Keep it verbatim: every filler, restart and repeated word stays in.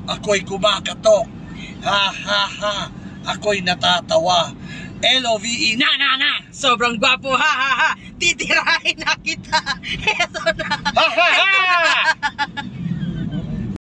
ako'y kumakatok. Ha ha ha, ako'y natatawa. L O V E, na na na! Sobrang gwapo, ha ha ha! Titirahin na kita!